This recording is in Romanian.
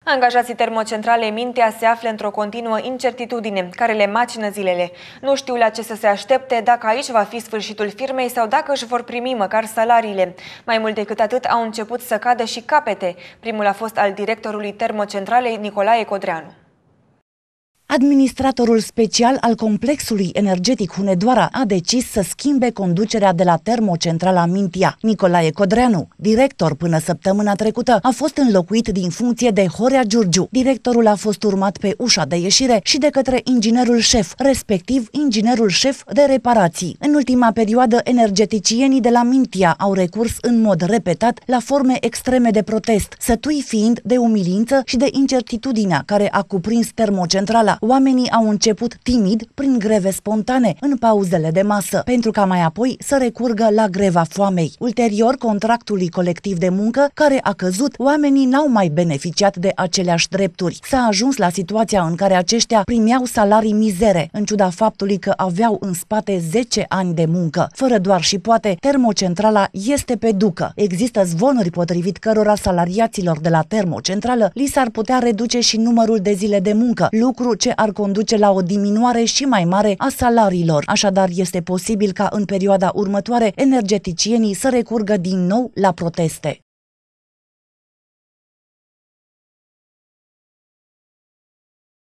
Angajații termocentralei Mintea se află într-o continuă incertitudine, care le macină zilele. Nu știu la ce să se aștepte, dacă aici va fi sfârșitul firmei sau dacă își vor primi măcar salariile. Mai mult decât atât, au început să cadă și capete. Primul a fost al directorului termocentralei, Nicolae Codreanu. Administratorul special al complexului energetic Hunedoara a decis să schimbe conducerea de la termocentrala Mintea. Nicolae Codreanu, director până săptămâna trecută, a fost înlocuit din funcție de Horea Giurgiu. Directorul a fost urmat pe ușa de ieșire și de către inginerul șef, respectiv inginerul șef de reparații. În ultima perioadă, energeticienii de la Mintea au recurs în mod repetat la forme extreme de protest, sătui fiind de umilință și de incertitudinea care a cuprins termocentrala. Oamenii au început timid prin greve spontane în pauzele de masă, pentru ca mai apoi să recurgă la greva foamei. Ulterior, contractului colectiv de muncă, care a căzut, oamenii n-au mai beneficiat de aceleași drepturi. S-a ajuns la situația în care aceștia primeau salarii mizere, în ciuda faptului că aveau în spate 10 ani de muncă. Fără doar și poate, termocentrala este pe ducă. Există zvonuri potrivit cărora salariaților de la termocentrală li s-ar putea reduce și numărul de zile de muncă, lucru ce ar conduce la o diminuare și mai mare a salariilor. Așadar, este posibil ca în perioada următoare energeticienii să recurgă din nou la proteste.